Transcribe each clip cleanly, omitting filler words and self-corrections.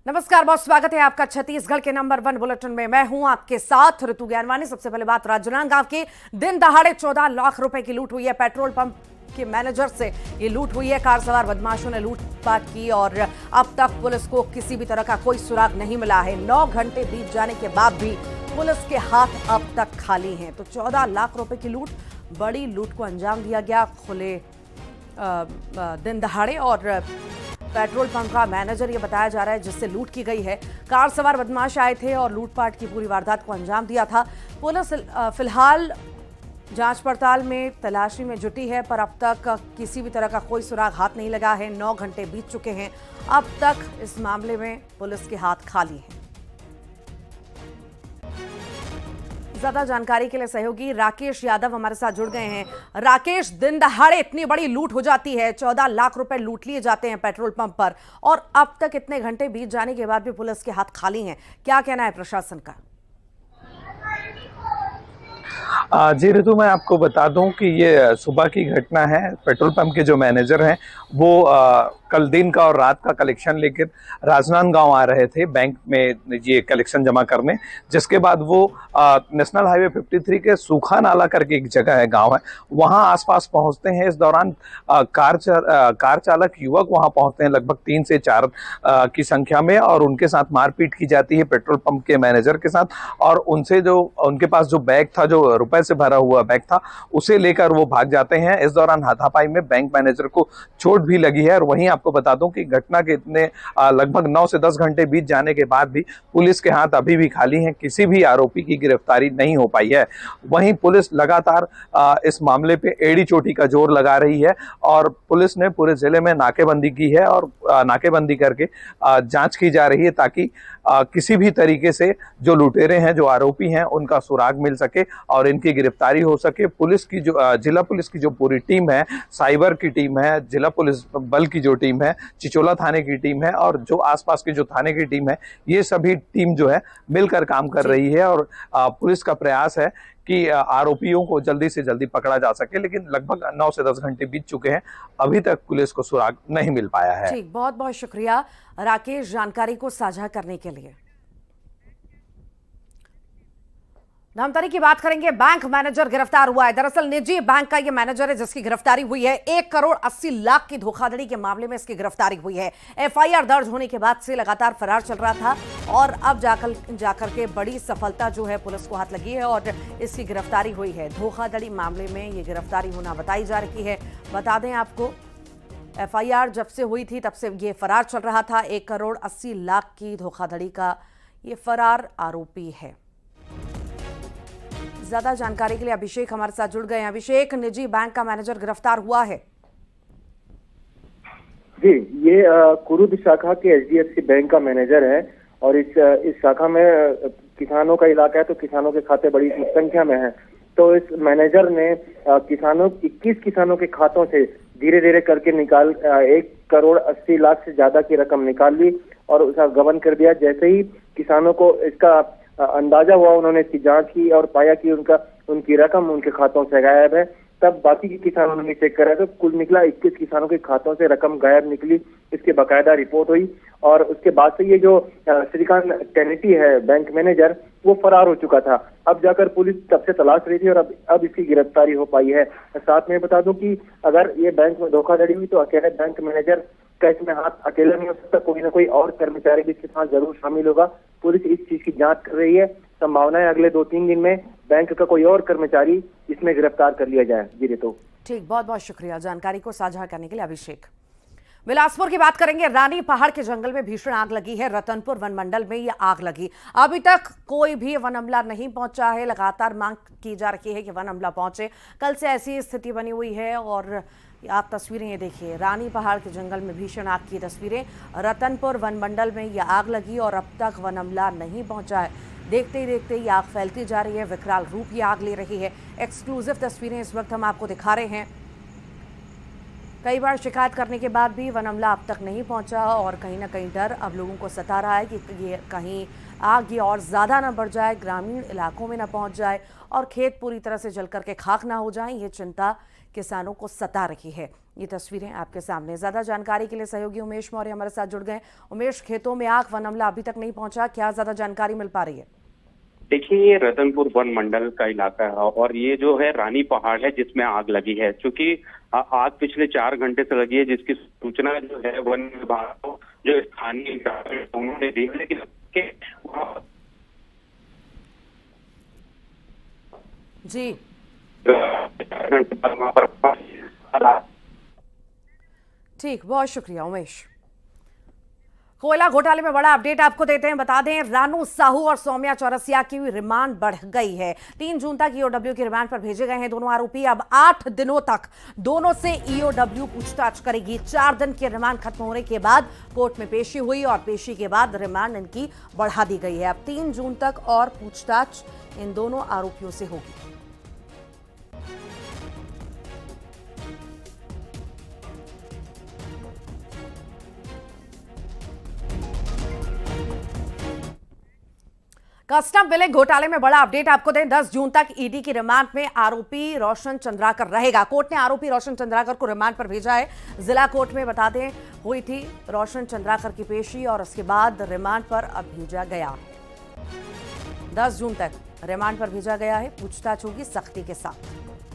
नमस्कार, बहुत स्वागत है आपका छत्तीसगढ़ के नंबर 1 बुलेटिन में। मैं हूं आपके साथ ऋतु ज्ञानवानी। सबसे पहले बात राजनांदगांव की। दिन दहाड़े 14 लाख रुपए की लूट हुई है। पेट्रोल पंप के मैनेजर से ये लूट हुई है। कार सवार बदमाशों ने लूटपाट की और अब तक पुलिस को किसी भी तरह का कोई सुराग नहीं मिला है। 9 घंटे बीत जाने के बाद भी पुलिस के हाथ अब तक खाली हैं। तो 14 लाख रुपए की लूट, बड़ी लूट को अंजाम दिया गया खुले दिन दहाड़े। और पेट्रोल पंप का मैनेजर ये बताया जा रहा है जिससे लूट की गई है। कार सवार बदमाश आए थे और लूटपाट की पूरी वारदात को अंजाम दिया था। पुलिस फिलहाल जांच पड़ताल में तलाशी में जुटी है, पर अब तक किसी भी तरह का कोई सुराग हाथ नहीं लगा है। 9 घंटे बीत चुके हैं। अब तक इस मामले में पुलिस के हाथ खाली हैं। ज्यादा जानकारी के लिए सहयोगी राकेश यादव हमारे साथ जुड़ गए हैं। राकेश, दिन दहाड़े इतनी बड़ी लूट हो जाती है, 14 लाख रुपए लूट लिए जाते हैं पेट्रोल पंप पर, और अब तक इतने घंटे बीत जाने के बाद भी पुलिस के हाथ खाली हैं। क्या कहना है प्रशासन का? जी ऋतु, मैं आपको बता दूं कि ये सुबह की घटना है। पेट्रोल पंप के जो मैनेजर हैं वो कल दिन का और रात का कलेक्शन लेकर राजनांदगांव आ रहे थे बैंक में ये कलेक्शन जमा करने, जिसके बाद वो नेशनल हाईवे 53 के सूखा नाला करके एक जगह है, गांव है, वहां आसपास पहुंचते हैं। इस दौरान कार चालक युवक वहां पहुंचते हैं, लगभग 3 से 4 की संख्या में, और उनके साथ मारपीट की जाती है पेट्रोल पंप के मैनेजर के साथ। और उनसे जो उनके पास जो बैग था, जो रुपए से भरा हुआ बैग था, उसे लेकर वो भाग जाते हैं। इस दौरान हाथापाई में बैंक मैनेजर को चोट भी लगी है। और वहीं आपको बता दूं कि घटना के इतने लगभग 9 से 10 घंटे बीत जाने के बाद भी पुलिस के हाथ अभी भी खाली हैं। किसी भी आरोपी की गिरफ्तारी नहीं हो पाई है। वहीं पुलिस लगातार इस मामले पे एड़ी चोटी का जोर लगा रही है और पुलिस ने पूरे जिले में नाकेबंदी की है और नाकेबंदी करके जांच की जा रही है, ताकि किसी भी तरीके से जो लुटेरे हैं, जो आरोपी हैं, उनका सुराग मिल सके और इनकी गिरफ्तारी हो सके। पुलिस की जो जिला पुलिस की जो पूरी टीम है, साइबर की टीम है, जिला पुलिस बल की जो टीम है, चिचोला थाने की टीम है और जो आसपास की जो थाने की टीम है, ये सभी टीम जो है मिलकर काम कर रही है। और पुलिस का प्रयास है कि आरोपियों को जल्दी से जल्दी पकड़ा जा सके, लेकिन लगभग 9 से 10 घंटे बीत चुके हैं, अभी तक पुलिस को सुराग नहीं मिल पाया है। ठीक, बहुत बहुत शुक्रिया राकेश जानकारी को साझा करने के लिए। धमतरी की बात करेंगे। बैंक मैनेजर गिरफ्तार हुआ है। दरअसल निजी बैंक का यह मैनेजर है जिसकी गिरफ्तारी हुई है। 1 करोड़ 80 लाख की धोखाधड़ी के मामले में इसकी गिरफ्तारी हुई है। एफआईआर दर्ज होने के बाद से लगातार फरार चल रहा था और अब जाकर के बड़ी सफलता जो है पुलिस को हाथ लगी है और इसकी गिरफ्तारी हुई है। धोखाधड़ी मामले में ये गिरफ्तारी होना बताई जा रही है। बता दें आपको, एफआईआर जब से हुई थी तब से ये फरार चल रहा था। 1 करोड़ 80 लाख की धोखाधड़ी का ये फरार आरोपी है। ज्यादा जानकारी के लिए अभिषेक हमारे साथ जुड़ गए हैं। अभिषेक, निजी बैंक का मैनेजर गिरफ्तार हुआ है। जी, ये कुरुद शाखा के एचडीएफसी बैंक का मैनेजर है और इस शाखा में किसानों का इलाका है, तो किसानों के खाते बड़ी संख्या में हैं। तो इस मैनेजर ने 21 किसानों के खातों से धीरे धीरे करके 1 करोड़ 80 लाख से ज्यादा की रकम निकाल ली और उसका गबन कर दिया। जैसे ही किसानों को इसका अंदाजा हुआ, उन्होंने इसकी जांच की और पाया कि उनकी रकम उनके खातों से गायब है। तब बाकी के किसानों ने चेक करा तो कुल निकला 21 किसानों के खातों से रकम गायब निकली। इसकी बाकायदा रिपोर्ट हुई और उसके बाद से ये जो श्रीकांत टेनेटी है बैंक मैनेजर, वो फरार हो चुका था। अब जाकर पुलिस तब से तलाश रही थी और अब इसकी गिरफ्तारी हो पाई है। साथ में बता दूं कि अगर ये बैंक में धोखाधड़ी हुई तो अकेले बैंक मैनेजर का इसमें हाथ अकेला नहीं हो सकता, कोई ना कोई और कर्मचारी भी इसके साथ जरूर शामिल होगा। पुलिस इस चीज की जांच कर रही है। संभावना है अगले 2-3 दिन में बैंक का कोई और कर्मचारी इसमें गिरफ्तार कर लिया जाए। जी रितु। ठीक, बहुत बहुत शुक्रिया जानकारी को साझा करने के लिए अभिषेक। बिलासपुर की बात करेंगे। रानी पहाड़ के जंगल में भीषण आग लगी है। रतनपुर वन मंडल में यह आग लगी। अभी तक कोई भी वन अमला नहीं पहुंचा है। लगातार मांग की जा रही है कि वन अमला पहुंचे। कल से ऐसी स्थिति बनी हुई है और आप तस्वीरें ये देखिए, रानी पहाड़ के जंगल में भीषण आग की तस्वीरें। रतनपुर वन मंडल में यह आग लगी और अब तक वन अमला नहीं पहुंचा है। देखते ही देखते ये आग फैलती जा रही है, विकराल रूप ये आग ले रही है। एक्सक्लूसिव तस्वीरें इस वक्त हम आपको दिखा रहे हैं। कई बार शिकायत करने के बाद भी वन अमला अब तक नहीं पहुंचा और कहीं ना कहीं डर अब लोगों को सता रहा है कि ये कहीं आग ये और ज़्यादा ना बढ़ जाए, ग्रामीण इलाकों में ना पहुंच जाए और खेत पूरी तरह से जल करके खाक ना हो जाए। ये चिंता किसानों को सता रही है। ये तस्वीरें आपके सामने। ज्यादा जानकारी के लिए सहयोगी उमेश मौर्य हमारे साथ जुड़ गए। उमेश, खेतों में आग, वन अमला अभी तक नहीं पहुंचा, क्या ज्यादा जानकारी मिल पा रही है? देखिए, ये रतनपुर वन मंडल का इलाका है और ये जो है रानी पहाड़ है जिसमें आग लगी है। क्योंकि आग पिछले 4 घंटे से लगी है, जिसकी सूचना जो है वन विभाग को जो स्थानीय ग्रामीण ने दी, लेकिन जी ठीक, बहुत शुक्रिया उमेश। कोयला घोटाले में बड़ा अपडेट आपको देते हैं। बता दें, रानू साहू और सौम्या चौरसिया की रिमांड बढ़ गई है। 3 जून तक ईओडब्ल्यू की रिमांड पर भेजे गए हैं दोनों आरोपी। अब 8 दिनों तक दोनों से ईओडब्ल्यू पूछताछ करेगी। 4 दिन के रिमांड खत्म होने के बाद कोर्ट में पेशी हुई और पेशी के बाद रिमांड इनकी बढ़ा दी गई है। अब 3 जून तक और पूछताछ इन दोनों आरोपियों से होगी। कस्टम बिलिंग घोटाले में बड़ा अपडेट आपको दें। 10 जून तक ईडी की रिमांड में आरोपी रोशन चंद्राकर रहेगा। कोर्ट ने आरोपी रोशन चंद्राकर को रिमांड पर भेजा है। जिला कोर्ट में बता दें हुई थी रोशन चंद्राकर की पेशी और उसके बाद रिमांड पर अब भेजा गया। 10 जून तक रिमांड पर भेजा गया है। पूछताछ होगी सख्ती के साथ।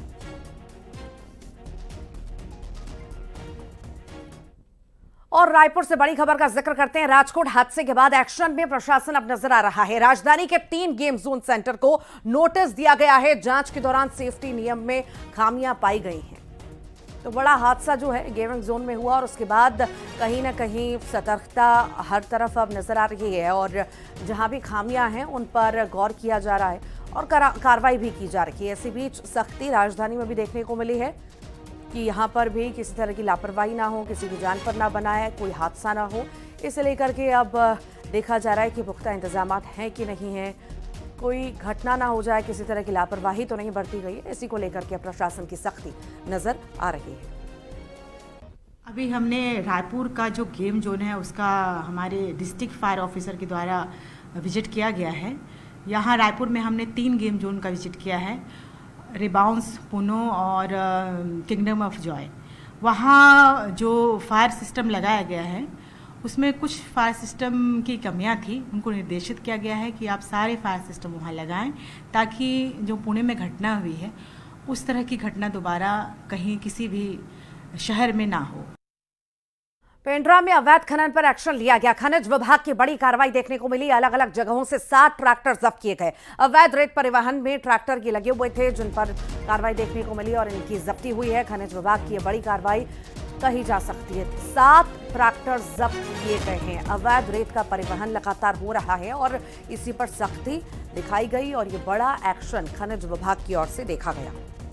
और रायपुर से बड़ी खबर का जिक्र करते हैं। राजकोट हादसे के बाद एक्शन में प्रशासन अब नजर आ रहा है। राजधानी के 3 गेम जोन सेंटर को नोटिस दिया गया है। जांच के दौरान सेफ्टी नियम में खामियां पाई गई हैं। तो बड़ा हादसा जो है गेमिंग जोन में हुआ और उसके बाद कहीं ना कहीं सतर्कता हर तरफ अब नजर आ रही है और जहां भी खामियां हैं उन पर गौर किया जा रहा है और कार्रवाई भी की जा रही है। इसी बीच सख्ती राजधानी में भी देखने को मिली है कि यहाँ पर भी किसी तरह की लापरवाही ना हो, किसी की जान पर ना बनाए, कोई हादसा ना हो। इसे लेकर के अब देखा जा रहा है कि पुख्ता इंतजामात हैं कि नहीं हैं, कोई घटना ना हो जाए, किसी तरह की लापरवाही तो नहीं बरती गई है। इसी को लेकर के प्रशासन की सख्ती नजर आ रही है। अभी हमने रायपुर का जो गेम जोन है उसका हमारे डिस्ट्रिक्ट फायर ऑफिसर के द्वारा विजिट किया गया है। यहाँ रायपुर में हमने 3 गेम जोन का विजिट किया है, रिबाउंस, पुनो और किंगडम ऑफ जॉय। वहाँ जो फायर सिस्टम लगाया गया है उसमें कुछ फायर सिस्टम की कमियां थी। उनको निर्देशित किया गया है कि आप सारे फायर सिस्टम वहाँ लगाएं ताकि जो पुणे में घटना हुई है उस तरह की घटना दोबारा कहीं किसी भी शहर में ना हो। पेंड्रा में अवैध खनन पर एक्शन लिया गया। खनिज विभाग की बड़ी कार्रवाई देखने को मिली। अलग अलग जगहों से 7 ट्रैक्टर जब्त किए गए। अवैध रेत परिवहन में ट्रैक्टर की लगे हुए थे जिन पर कार्रवाई देखने को मिली और इनकी जब्ती हुई है। खनिज विभाग की यह बड़ी कार्रवाई कही जा सकती है। 7 ट्रैक्टर जब्त किए गए हैं। अवैध रेत का परिवहन लगातार हो रहा है और इसी पर सख्ती दिखाई गई और ये बड़ा एक्शन खनिज विभाग की ओर से देखा गया।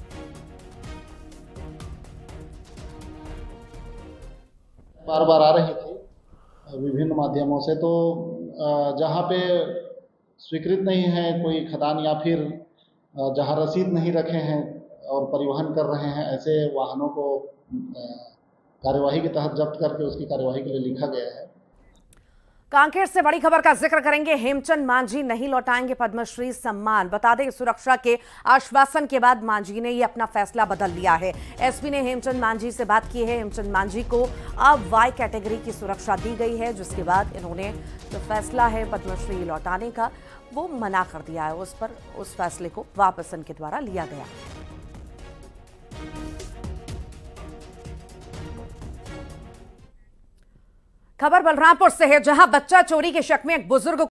बार बार आ रही थी विभिन्न माध्यमों से, तो जहाँ पे स्वीकृत नहीं है कोई खदान या फिर जहाँ रसीद नहीं रखे हैं और परिवहन कर रहे हैं, ऐसे वाहनों को कार्यवाही के तहत जब्त करके उसकी कार्यवाही के लिए लिखा गया है। कांकेर से बड़ी खबर का जिक्र करेंगे। हेमचंद मांझी नहीं लौटाएंगे पद्मश्री सम्मान। बता दें सुरक्षा के आश्वासन के बाद मांझी ने ये अपना फैसला बदल लिया है। एसपी ने हेमचंद मांझी से बात की है। हेमचंद मांझी को अब वाई कैटेगरी की सुरक्षा दी गई है, जिसके बाद इन्होंने जो फैसला है पद्मश्री लौटाने का वो मना कर दिया है। उस फैसले को वापस इनके द्वारा लिया गया। खबर बलरामपुर से है, जहां बच्चा चोरी के शक में एक बुजुर्ग